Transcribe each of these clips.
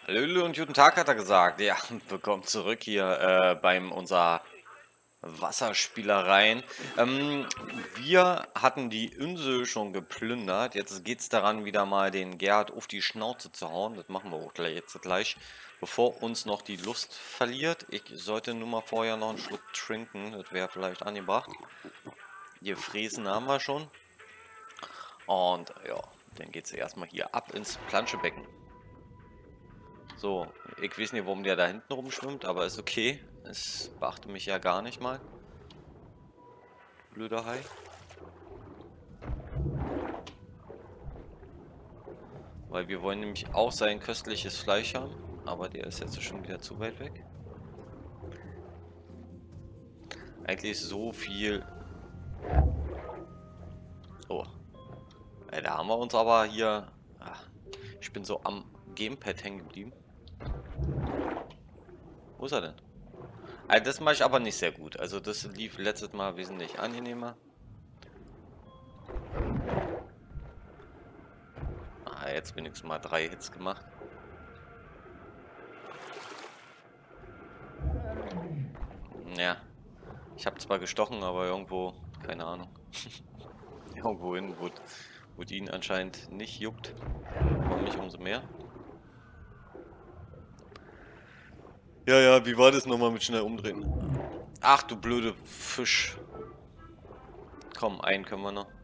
Hallöle und guten Tag, hat er gesagt. Ja, und willkommen zurück hier beim unser Wasserspielereien. Ähm, Wir hatten die Insel schon geplündert. Jetzt geht es daran, wieder mal den Gerd auf die Schnauze zu hauen. Das machen wir auch gleich, bevor uns noch die Lust verliert. Ich sollte nur mal vorher noch einen Schluck trinken. Das wäre vielleicht angebracht. Gefräßen haben wir schon. Und ja, dann geht es erstmal hier ab ins Planschebecken. So, ich weiß nicht, warum der da hinten rumschwimmt, aber ist okay. Es beachte mich ja gar nicht mal. Blöder Hai. Weil wir wollen nämlich auch sein köstliches Fleisch haben. Aber der ist jetzt schon wieder zu weit weg. Eigentlich ist so viel... Oh. Da haben wir uns aber hier... Ach, ich bin so am Gamepad hängen geblieben. Wo ist er denn? Das mache ich aber nicht sehr gut. Also das lief letztes Mal wesentlich angenehmer. Jetzt wenigstens mal 3 Hits gemacht. Ja. Ich habe zwar gestochen, aber irgendwo, keine Ahnung. Irgendwo hin, wo ihn anscheinend nicht juckt. Aber mich umso mehr. Ja, ja, wie war das nochmal mit schnell umdrehen? Ach du blöde Fisch. Komm, einen können wir noch.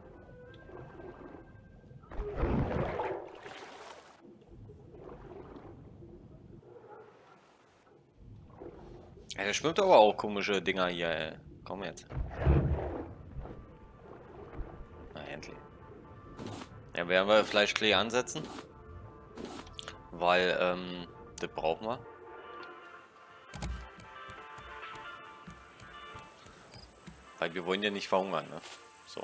Ja, der schwimmt aber auch komische Dinger hier, ey. Komm jetzt. Na, endlich. Ja, werden wir Fleischklee ansetzen. Weil, das brauchen wir. Weil wir wollen ja nicht verhungern, ne? So.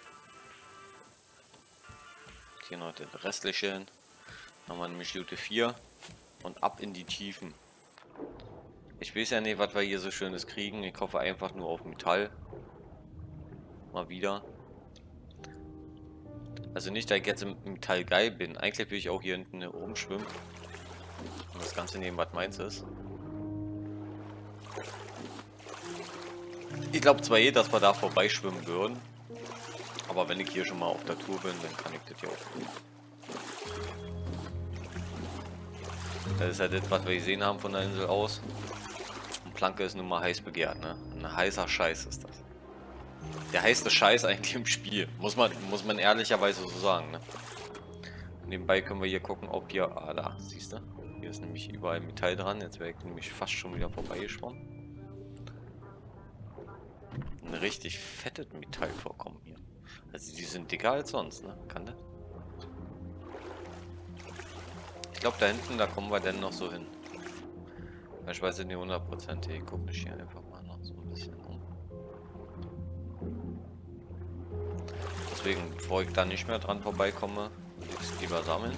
Hier noch den restlichen. Haben wir nämlich Minute 4. Und ab in die Tiefen. Ich weiß ja nicht, was wir hier so Schönes kriegen. Ich hoffe einfach nur auf Metall. Mal wieder. Also nicht, dass ich jetzt im Metall geil bin. Eigentlich will ich auch hier hinten rumschwimmen. Und das Ganze nehmen, was meins ist. Ich glaube zwar dass wir da vorbeischwimmen würden. Aber wenn ich hier schon mal auf der Tour bin, dann kann ich das ja auch tun. Das ist ja das, was wir gesehen haben von der Insel aus. Und Planke ist nun mal heiß begehrt, ne? Ein heißer Scheiß ist das. Der heiße Scheiß eigentlich im Spiel. Muss man ehrlicherweise so sagen, ne? Nebenbei können wir hier gucken, ob hier... Ah, da, siehst du? Hier ist nämlich überall Metall dran. Jetzt wäre ich nämlich fast schon wieder vorbeigeschwommen. Ein richtig fettes Metallvorkommen hier. Also die sind dicker als sonst, ne? Kann das? Ich glaube da hinten, da kommen wir dann noch so hin. Ich weiß nicht 100%. Ich gucke mich hier einfach mal noch so ein bisschen um. Deswegen, bevor ich da nicht mehr dran vorbeikomme, würde ich es lieber sammeln.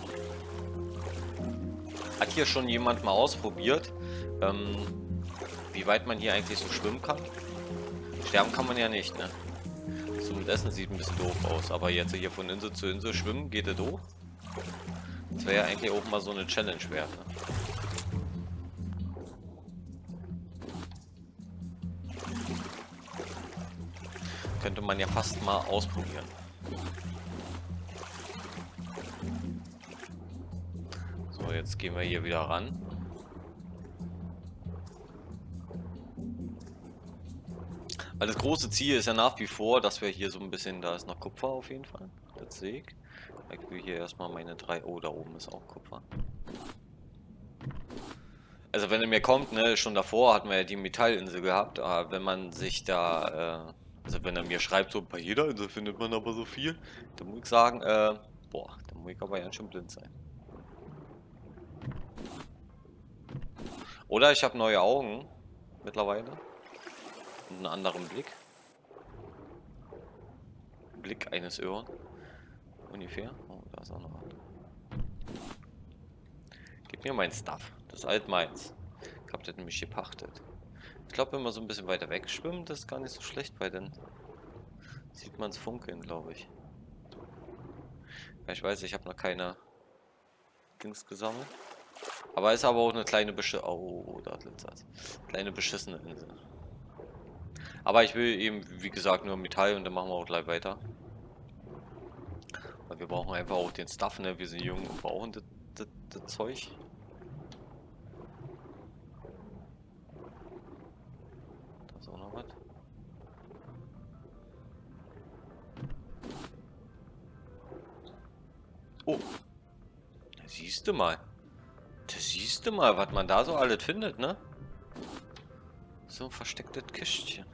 Hat hier schon jemand mal ausprobiert, wie weit man hier eigentlich so schwimmen kann? Sterben kann man ja nicht, ne? So mit Essen sieht ein bisschen doof aus, aber jetzt hier von Insel zu Insel schwimmen, geht das hoch? Das wäre ja eigentlich auch mal so eine Challenge wert, ne? Könnte man ja fast mal ausprobieren. So, jetzt gehen wir hier wieder ran. Weil das große Ziel ist ja nach wie vor, dass wir hier so ein bisschen, da ist noch Kupfer auf jeden Fall. Das sehe ich. Ich will hier erstmal meine 3. Oh, da oben ist auch Kupfer. Also wenn er mir kommt, ne, schon davor hatten wir ja die Metallinsel gehabt, aber wenn man sich da, also wenn er mir schreibt, so bei jeder Insel findet man aber so viel, dann muss ich sagen, boah, dann muss ich aber ganz schön blind sein. Oder ich habe neue Augen mittlerweile und einen anderen Blick. Blick eines Irren. Ungefähr. Oh, da ist auch noch was. Gib mir mein Stuff. Das ist alt meins. Ich hab das nämlich gepachtet. Ich glaube, wenn man so ein bisschen weiter weg schwimmt, das ist gar nicht so schlecht, weil dann sieht man es funkeln, glaube ich. Ja, ich weiß, ich habe noch keine Dings gesammelt. Aber ist aber auch eine kleine da glitzert. Kleine beschissene Insel. Aber ich will eben, wie gesagt, nur Metall und dann machen wir auch gleich weiter. Weil wir brauchen einfach auch den Stuff, ne? Wir sind jung und brauchen das Zeug. Da ist auch noch was. Oh, da siehst du mal. Da siehst du mal, was man da so alles findet, ne? So ein verstecktes Kistchen.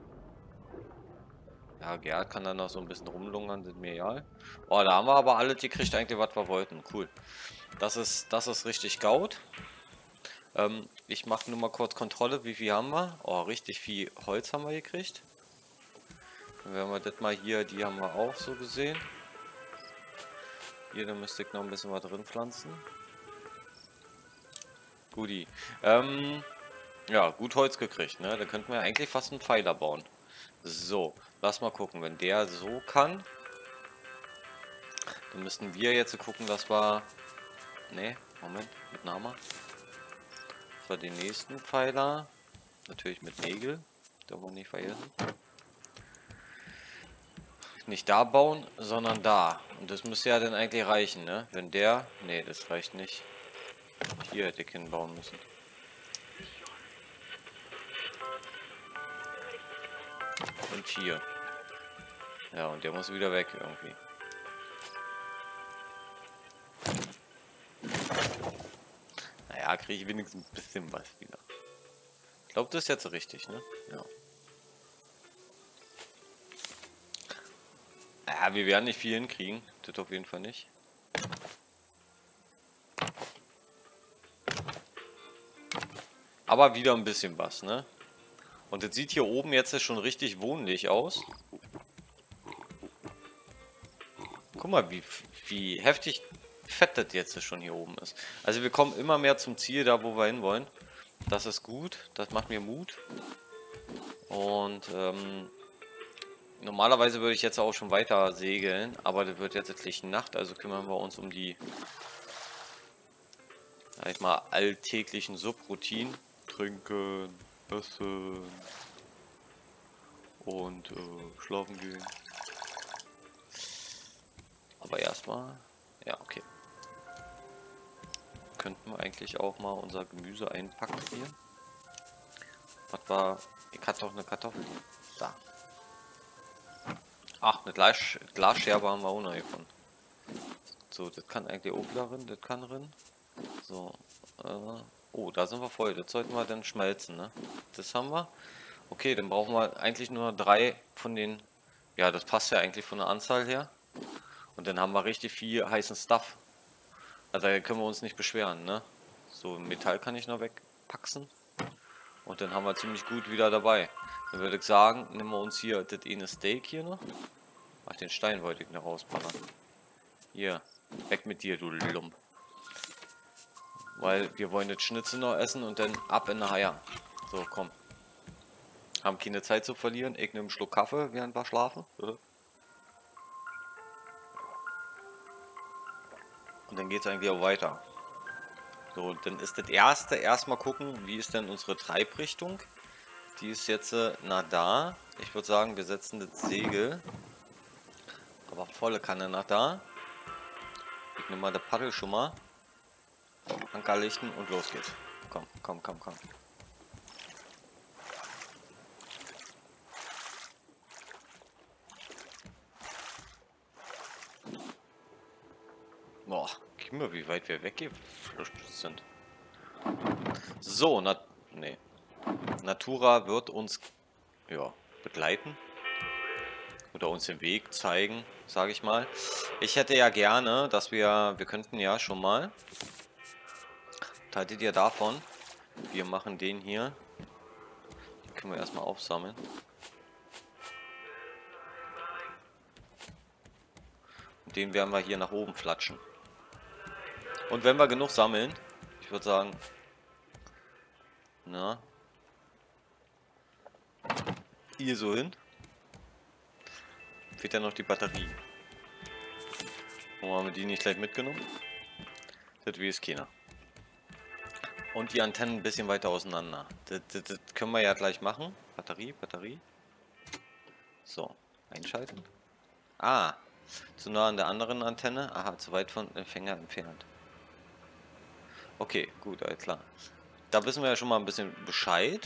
Ja, Gerhard kann dann noch so ein bisschen rumlungern, sind mir egal. Oh, da haben wir aber alles gekriegt, eigentlich, was wir wollten. Cool. Das ist richtig gaut. Ich mache nur mal kurz Kontrolle, wie viel haben wir? Oh, richtig viel Holz haben wir gekriegt. Dann werden wir das mal hier, die haben wir auch so gesehen. Hier, da müsste ich noch ein bisschen was drin pflanzen. Guti. Ja, gut Holz gekriegt, ne? Da könnten wir eigentlich fast einen Pfeiler bauen. So, lass mal gucken. Wenn der so kann, dann müssten wir jetzt gucken, dass wir... Ne, Moment, mit Nama. Das war den nächsten Pfeiler. Natürlich mit Nägel. Darf man nicht vergessen. Nicht da bauen, sondern da. Und das müsste ja dann eigentlich reichen, ne? Wenn der... Ne, das reicht nicht. Hier hätte ich hinbauen müssen. Und hier. Ja, und der muss wieder weg irgendwie. Naja, kriege ich wenigstens ein bisschen was wieder. Ich glaube, das ist jetzt richtig, ne? Ja. Ja, wir werden nicht viel hinkriegen. Das auf jeden Fall nicht. Aber wieder ein bisschen was, ne? Und das sieht hier oben jetzt schon richtig wohnlich aus. Guck mal, wie heftig fett das jetzt schon hier oben ist. Also wir kommen immer mehr zum Ziel, da wo wir hinwollen. Das ist gut, das macht mir Mut. Und normalerweise würde ich jetzt auch schon weiter segeln, aber das wird jetzt gleich Nacht, also kümmern wir uns um die, sag ich mal, alltäglichen Subroutinen. Trinken, essen und schlafen gehen. Aber erstmal, ja, okay. Könnten wir eigentlich auch mal unser Gemüse einpacken hier. Was war, ich hatte doch eine Kartoffel hier. Da. Ach, eine Glasscherbe haben wir auch noch gefunden. So, das kann eigentlich auch darin, das kann drin. So, oh, da sind wir voll. Das sollten wir dann schmelzen, ne? Das haben wir. Okay, dann brauchen wir eigentlich nur 3 von den... Ja, das passt ja eigentlich von der Anzahl her. Und dann haben wir richtig viel heißen Stuff. Also da können wir uns nicht beschweren, ne? So, Metall kann ich noch wegpacken. Und dann haben wir ziemlich gut wieder dabei. Dann würde ich sagen, nehmen wir uns hier das eine Steak hier noch. Ach, den Stein wollte ich noch rausballern. Hier, weg mit dir, du Lump. Weil wir wollen das Schnitzel noch essen und dann ab in der Eier. So, komm. Haben keine Zeit zu verlieren. Ich nehme einen Schluck Kaffee, während wir schlafen. Und dann geht es eigentlich auch weiter. So, dann ist das erste erstmal gucken, wie ist denn unsere Treibrichtung. Die ist jetzt nach da. Ich würde sagen, wir setzen das Segel. Aber volle Kanne nach da. Ich nehme mal das Paddel schon mal. Anker lichten und los geht's. Komm, komm, komm, komm. Boah, guck mal, wie weit wir weggeflüchtet sind. So, nee. Natura wird uns begleiten. Oder uns den Weg zeigen, sage ich mal. Ich hätte ja gerne, dass wir könnten ja schon mal, haltet ihr davon, wir machen den hier, den können wir erstmal aufsammeln. Und den werden wir hier nach oben flatschen. Und wenn wir genug sammeln, ich würde sagen, na, hier so hin. Fehlt ja noch die Batterie. Warum haben wir die nicht gleich mitgenommen? Das weiß keiner. Und die Antennen ein bisschen weiter auseinander. Das können wir ja gleich machen. Batterie. So, einschalten. Ah, zu nah an der anderen Antenne. Aha, zu weit von Empfänger entfernt. Okay, gut, alles klar. Da wissen wir ja schon mal ein bisschen Bescheid.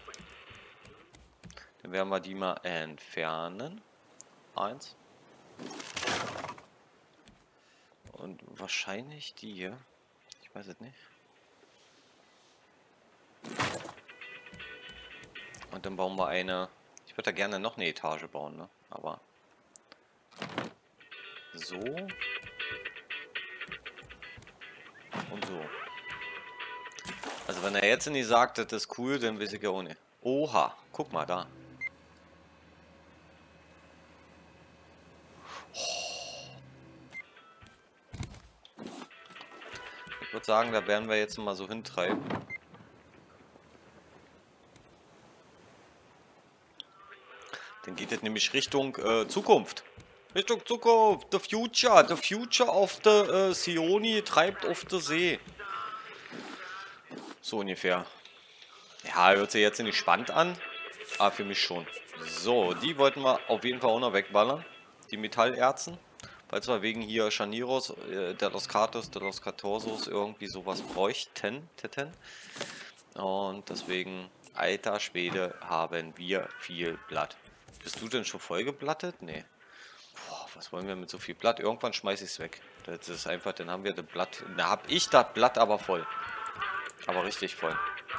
Dann werden wir die mal entfernen. Eins. Und wahrscheinlich die hier. Ich weiß es nicht. Und dann bauen wir eine. Ich würde da gerne noch eine Etage bauen, ne? Aber so. Und so. Also wenn er jetzt nicht sagt, das ist cool, dann weiß ich ja auch nicht. Oha, guck mal da. Ich würde sagen, da werden wir jetzt mal so hintreiben. Dann geht es nämlich Richtung Zukunft. Richtung Zukunft. The future. The future of the Sioni treibt auf der See. So ungefähr. Ja, hört sich jetzt nicht spannend an. Aber für mich schon. So, die wollten wir auf jeden Fall auch noch wegballern. Die Metallerzen. Falls wir wegen hier Chaniros, der Los Catos, der Los Catorsos irgendwie sowas bräuchten. Und deswegen, alter Schwede, haben wir viel Blatt. Bist du denn schon vollgeblattet? Nee. Boah, was wollen wir mit so viel Blatt? Irgendwann schmeiße ich es weg. Das ist einfach, dann haben wir das Blatt. Da habe ich das Blatt aber voll. Aber richtig voll.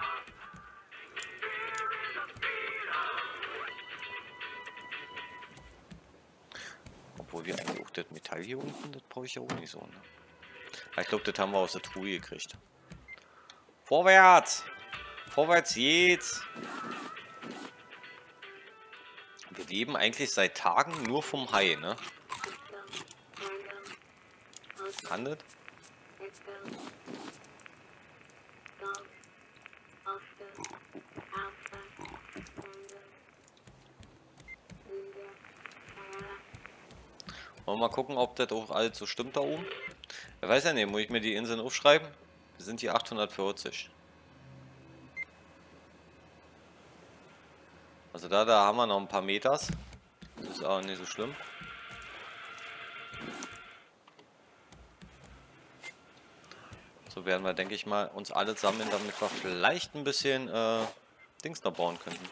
Obwohl wir eigentlich auch das Metall hier unten, das brauche ich ja auch nicht so. Ne? Ich glaube, das haben wir aus der Truhe gekriegt. Vorwärts! Vorwärts geht's! Wir leben eigentlich seit Tagen nur vom Hai, ne? Handelt? Wollen wir mal gucken, ob das auch alles so stimmt da oben? Ich weiß ja nicht, muss ich mir die Inseln aufschreiben? Wir sind hier 840. Also da haben wir noch ein paar Meters. Das ist auch nicht so schlimm. So werden wir, denke ich mal, uns alle sammeln, damit wir vielleicht ein bisschen Dings noch bauen könnten.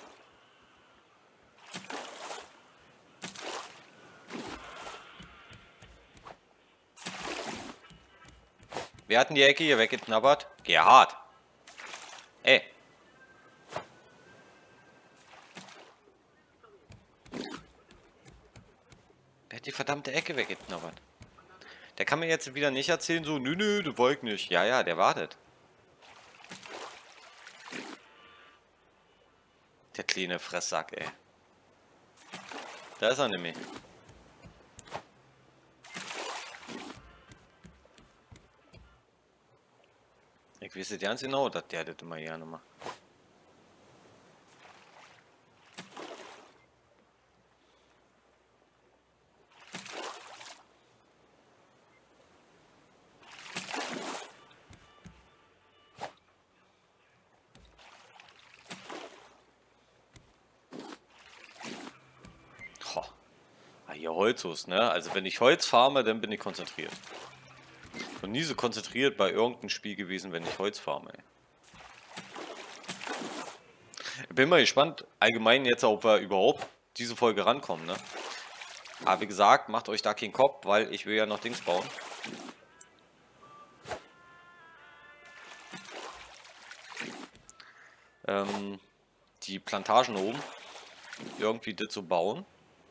Wer hat denn die Ecke hier weggeknabbert? Gerhard. Ey. Wer hat die verdammte Ecke weggeknabbert? Der kann mir jetzt wieder nicht erzählen, so, nö, das wollte ich nicht. Ja, der wartet. Der kleine Fresssack, ey. Da ist er nämlich. Ich weiß ganz genau, dass der das immer gerne macht. Hier Holzhus, ne? Also wenn ich Holz farme, dann bin ich konzentriert. Und nie so konzentriert bei irgendeinem Spiel gewesen, wenn ich Holz farme, ey. Ich bin mal gespannt, allgemein jetzt, ob wir überhaupt diese Folge rankommen, ne? Aber wie gesagt, macht euch da keinen Kopf, weil ich will ja noch Dings bauen. Die Plantagen oben irgendwie das so bauen.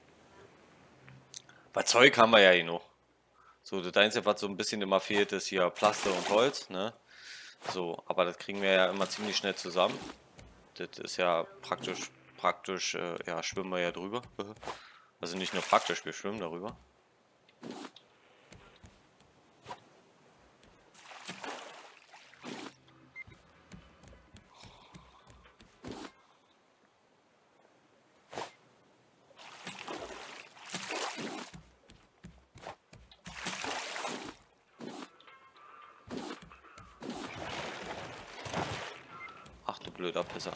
Weil Zeug haben wir ja hier noch. So, das Einzige, was so ein bisschen immer fehlt, ist hier Plaste und Holz, ne? So, aber das kriegen wir ja immer ziemlich schnell zusammen. Das ist ja praktisch, ja, schwimmen wir ja drüber. Also nicht nur praktisch, wir schwimmen darüber. blöder Pisser.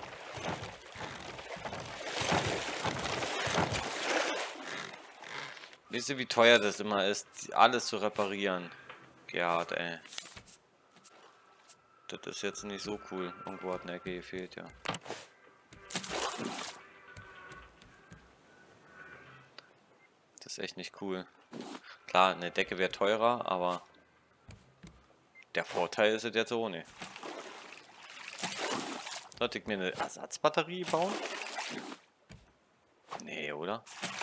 Wisst ihr, wie teuer das immer ist, alles zu reparieren? Gerhard, ey. Das ist jetzt nicht so cool. Irgendwo hat eine Ecke gefehlt, ja. Das ist echt nicht cool. Klar, eine Decke wäre teurer, aber der Vorteil ist es jetzt so, ne. Sollte ich mir eine Ersatzbatterie bauen? Nee, oder?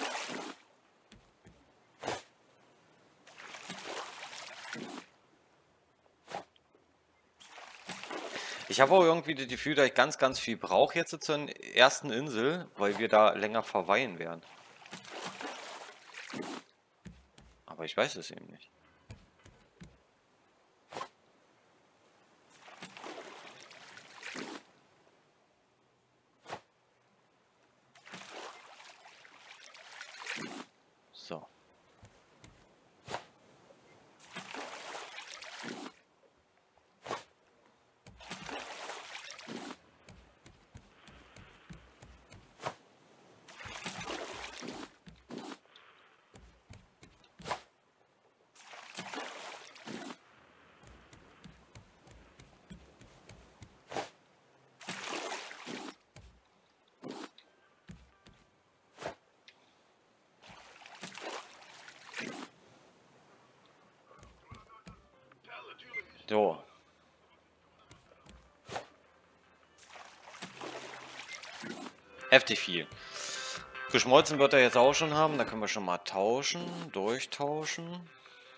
Ich habe auch irgendwie das Gefühl, dass ich ganz viel brauche jetzt zur ersten Insel, weil wir da länger verweilen werden. Aber ich weiß es eben nicht. So. So. Heftig viel. Geschmolzen wird er jetzt auch schon haben. Da können wir schon mal tauschen. Durchtauschen.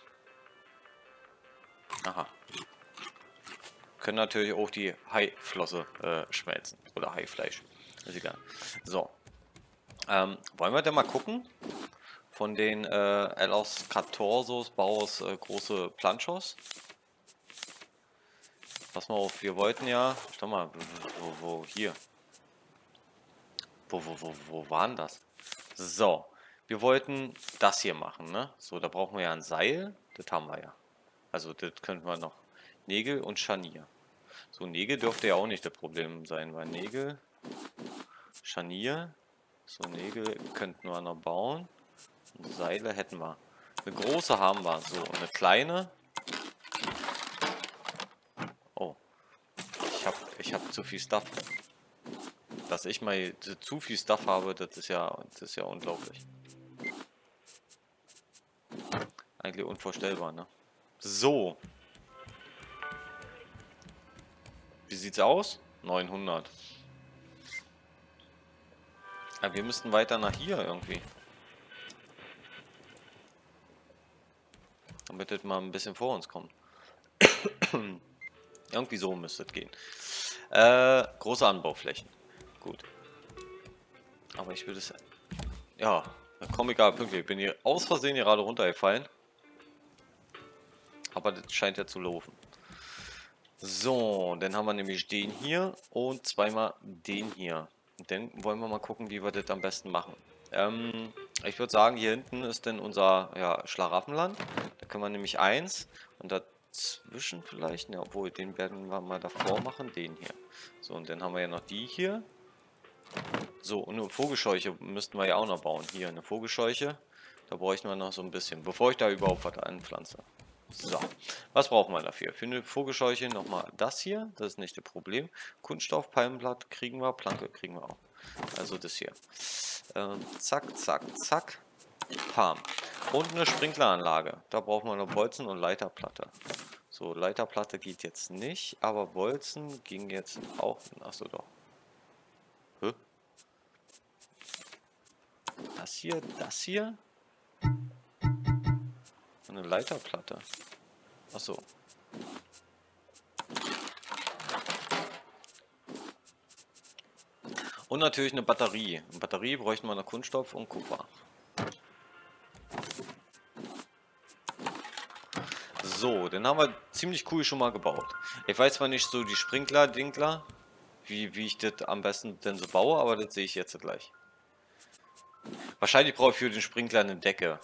Aha. Können natürlich auch die Haiflosse schmelzen. Oder Haifleisch. Ist egal. So. Wollen wir denn mal gucken? Von den Los Catorsos Baus große Planchos. Pass mal auf, wir wollten ja. Schau mal, wo hier. Wo waren das? So, wir wollten das hier machen, ne? So, da brauchen wir ja ein Seil. Das haben wir ja. Also, das könnten wir noch. Nägel und Scharnier. So, Nägel dürfte ja auch nicht das Problem sein, weil Nägel, Scharnier. So, Nägel könnten wir noch bauen. Und Seile hätten wir. Eine große haben wir. So, eine kleine. Oh, ich hab zu viel Stuff. Dass ich mal zu viel Stuff habe, das ist ja unglaublich. Eigentlich unvorstellbar, ne? So. Wie sieht's aus? 900. Aber wir müssten weiter nach hier irgendwie. Damit das mal ein bisschen vor uns kommt. Irgendwie so müsste es gehen. Große Anbauflächen. Gut. Aber ich würde es... Ja, komm egal, pünktlich. Ich bin hier aus Versehen gerade runtergefallen. Aber das scheint ja zu laufen. So, dann haben wir nämlich den hier und zweimal den hier. Und dann wollen wir mal gucken, wie wir das am besten machen. Ich würde sagen, hier hinten ist dann unser Schlaraffenland. Da können wir nämlich eins und dazwischen vielleicht, ne, obwohl den werden wir mal davor machen, den hier. So, und dann haben wir ja noch die hier. So, und eine Vogelscheuche müssten wir ja auch noch bauen. Hier eine Vogelscheuche. Da bräuchten wir noch so ein bisschen, bevor ich da überhaupt was anpflanze. So, was brauchen wir dafür? Für eine Vogelscheuche nochmal das hier, das ist nicht das Problem. Kunststoff, Palmenblatt kriegen wir, Planke kriegen wir auch. Also das hier. Zack, zack, zack. Pam. Und eine Sprinkleranlage. Da brauchen wir noch Bolzen und Leiterplatte. So, Leiterplatte geht jetzt nicht, aber Bolzen ging jetzt auch. Achso, doch. Hä? Das hier. Eine Leiterplatte. Achso. Und natürlich eine Batterie. Eine Batterie bräuchten wir noch Kunststoff und Kupfer. So, den haben wir ziemlich cool schon mal gebaut. Ich weiß zwar nicht so die Sprinkler-Dinkler, wie ich das am besten denn so baue, aber das sehe ich jetzt gleich. Wahrscheinlich brauche ich für den Sprinkler eine Decke.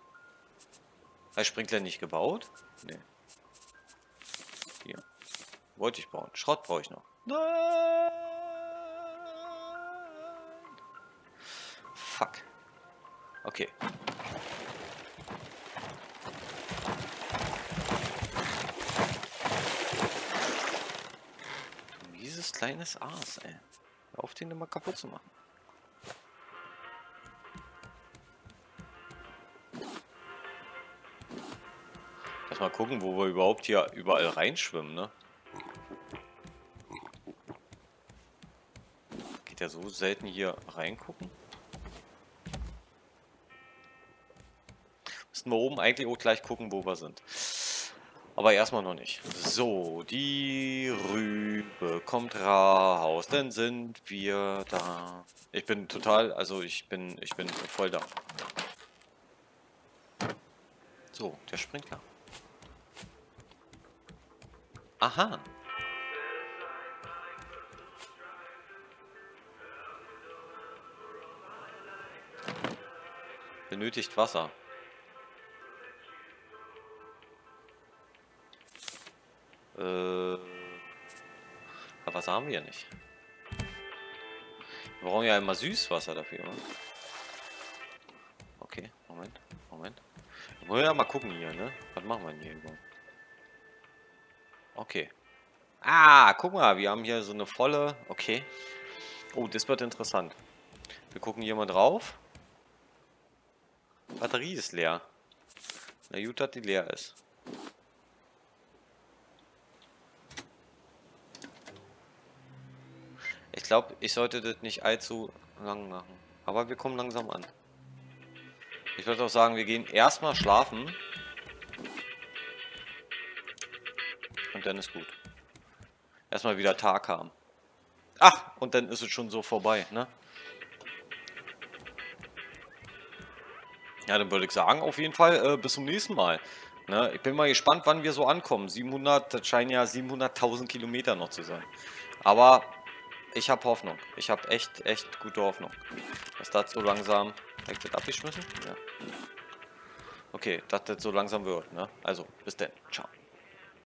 Hat Sprinkler nicht gebaut? Nee. Hier. wollte ich bauen. Schrott brauche ich noch. Nein! Fuck. Okay. Dieses kleines Aas, ey. Hör auf, den immer kaputt zu machen. Lass mal gucken, wo wir überhaupt hier überall reinschwimmen, ne? Geht ja so selten hier reingucken. Müssen wir oben eigentlich auch gleich gucken, wo wir sind. Aber erstmal noch nicht. So, die Rübe kommt raus, dann sind wir da. Ich bin total, also ich bin voll da. So, der Sprinkler. Aha. Benötigt Wasser. Aber Wasser haben wir ja nicht. Wir brauchen ja immer Süßwasser dafür, oder? Okay, Moment. Wir wollen ja mal gucken hier, ne? Was machen wir denn hier überhaupt? Okay. Ah, guck mal, wir haben hier so eine volle... Okay. Oh, das wird interessant. Wir gucken hier mal drauf. Batterie ist leer. Na gut, dass die leer ist. Ich glaube, ich sollte das nicht allzu lang machen. Aber wir kommen langsam an. Ich würde auch sagen, wir gehen erstmal schlafen. Und dann ist gut. Erstmal wieder Tag haben. Ach, und dann ist es schon so vorbei, ne? Ja, dann würde ich sagen, auf jeden Fall bis zum nächsten Mal. Ne? Ich bin mal gespannt, wann wir so ankommen. 700, das scheinen ja 700.000 Kilometer noch zu sein. Aber ich habe Hoffnung. Ich habe echt gute Hoffnung. Dass das so langsam... Habe ich das abgeschmissen? Ja. Okay, dass das so langsam wird, ne? Also, bis dann. Ciao.